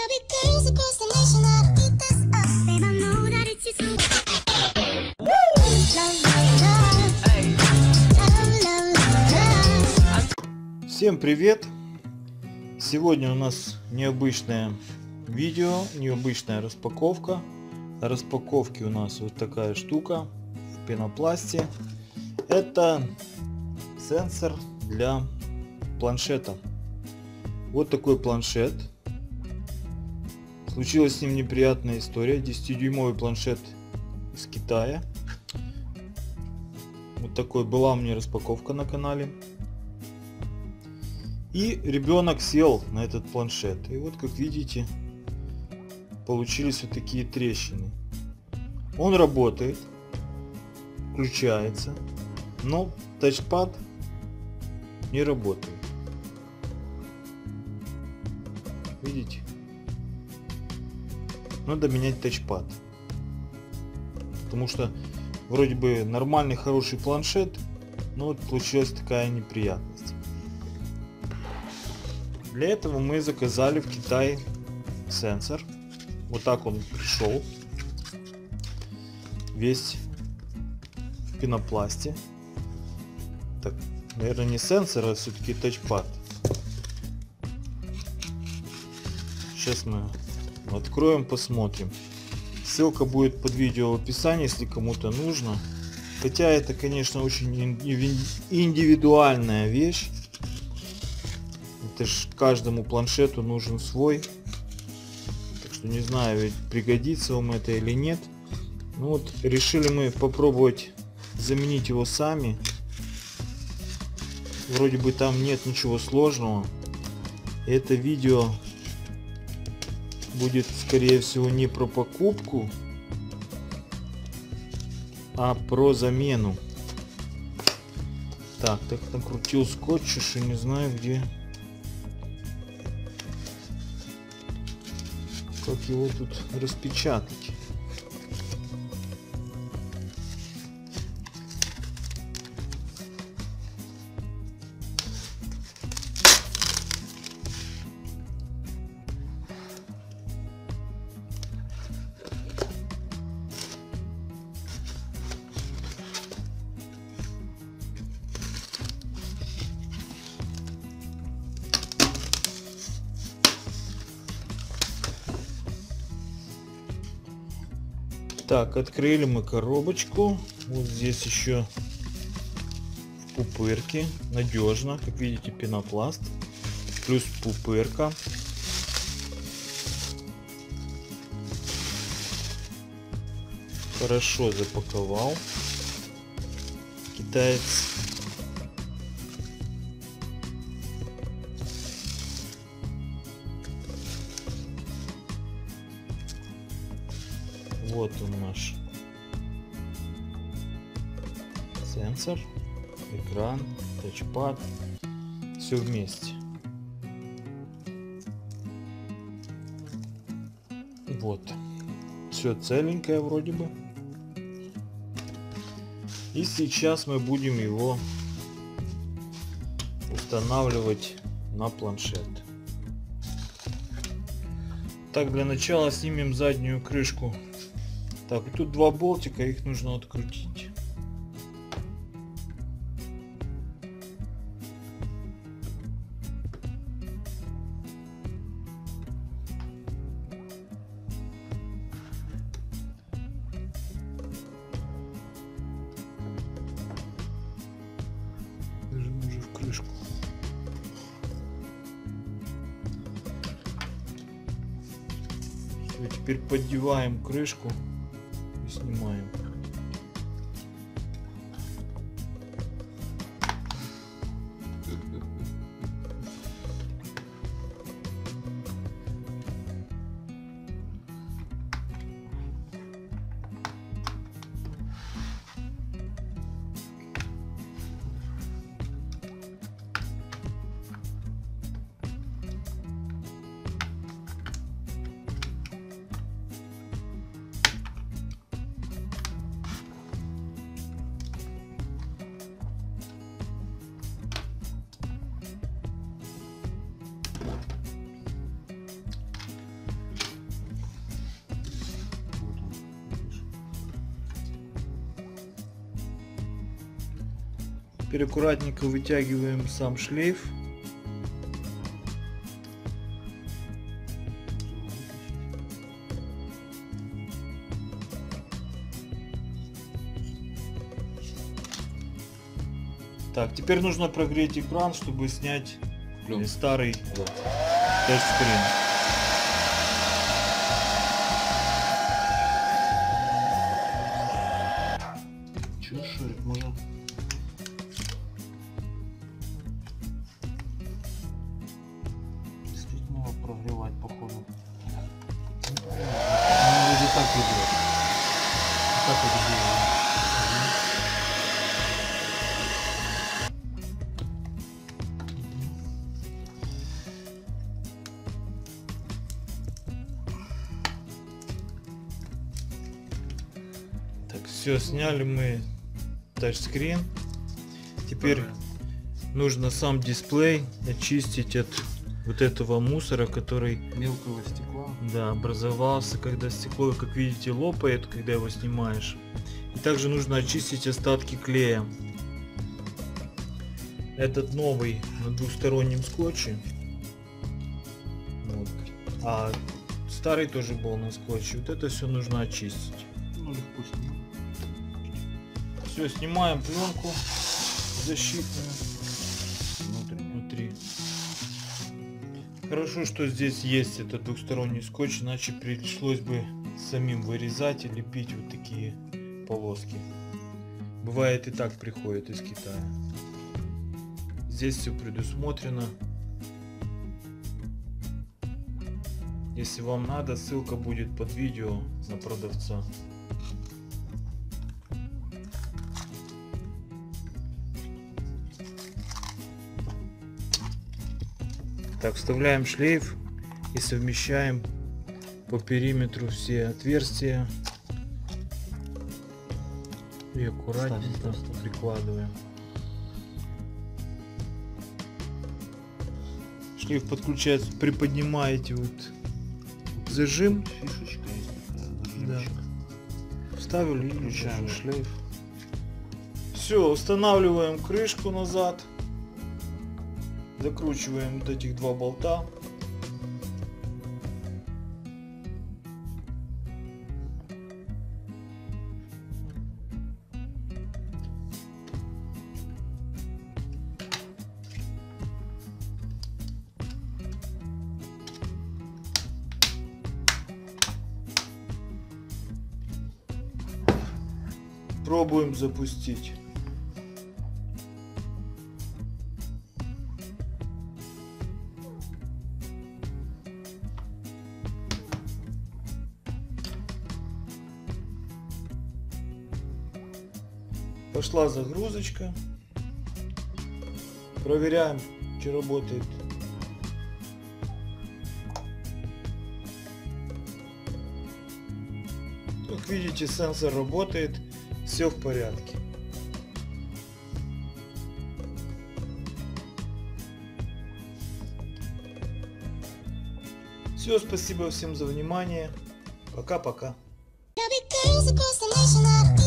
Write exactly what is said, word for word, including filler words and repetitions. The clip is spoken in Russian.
Всем привет! Сегодня у нас необычное видео, необычная распаковка. На распаковке у нас вот такая штука в пенопласте. Это сенсор для планшета. Вот такой планшет. Случилась с ним неприятная история. десятидюймовый планшет из Китая. Вот такой была у меня распаковка на канале. И ребенок сел на этот планшет. И вот, как видите, получились вот такие трещины. Он работает, включается, но тачпад не работает. Видите? Надо менять тачпад. Потому что вроде бы нормальный, хороший планшет, но вот получилась такая неприятность. Для этого мы заказали в Китае сенсор. Вот так он пришел. Весь в пенопласте. Так, наверное, не сенсор, а все-таки тачпад. Сейчас мы откроем, посмотрим. Ссылка будет под видео в описании, если кому-то нужно. Хотя это, конечно, очень индивидуальная вещь. Это ж каждому планшету нужен свой. Так что не знаю, ведь пригодится вам это или нет. Ну вот, решили мы попробовать заменить его сами. Вроде бы там нет ничего сложного. И это видео будет, скорее всего, не про покупку, а про замену. Так, так накрутил скотч, и не знаю где. Как его тут распечатать? Так, открыли мы коробочку. Вот здесь еще в пупырке. Надежно, как видите, пенопласт. Плюс пупырка. Хорошо запаковал китаец. Вот он наш сенсор, экран, тачпад, все вместе. Вот, все целенькое вроде бы. И сейчас мы будем его устанавливать на планшет. Так, для начала снимем заднюю крышку. Так, тут два болтика, их нужно открутить. Нажмем уже в крышку. Все, теперь поддеваем крышку. Снимаем. Теперь аккуратненько вытягиваем сам шлейф. Так, теперь нужно прогреть экран, чтобы снять Плюс. старый да. тачскрин. Чё, Шурик, можно? Действительно его прогревать, походу. Ну, вроде так идет. Так вот идет. Все, сняли мы тачскрин. Теперь ага. нужно сам дисплей очистить от вот этого мусора, который мелкого стекла. Да, образовался, когда стекло, как видите, лопает, когда его снимаешь. И также нужно очистить остатки клея. Этот новый на двухстороннем скотче. Вот. А старый тоже был на скотче. Вот это все нужно очистить. Ну, легко снимать. Все, снимаем пленку защитную внутри. внутри. Хорошо, что здесь есть этот двухсторонний скотч, иначе пришлось бы самим вырезать и лепить вот такие полоски. Бывает и так приходит из Китая. Здесь все предусмотрено. Если вам надо, ссылка будет под видео на продавца. Так, вставляем шлейф и совмещаем по периметру все отверстия и аккуратненько прикладываем. Шлейф подключается, приподнимаете вот зажим. Фишечка есть такая, да. Вставили и включаем шлейф. Все, устанавливаем крышку назад. Закручиваем вот этих два болта. Пробуем запустить. Пошла загрузочка. Проверяем, что работает. Как видите, сенсор работает, все в порядке. Все, спасибо всем за внимание. Пока-пока.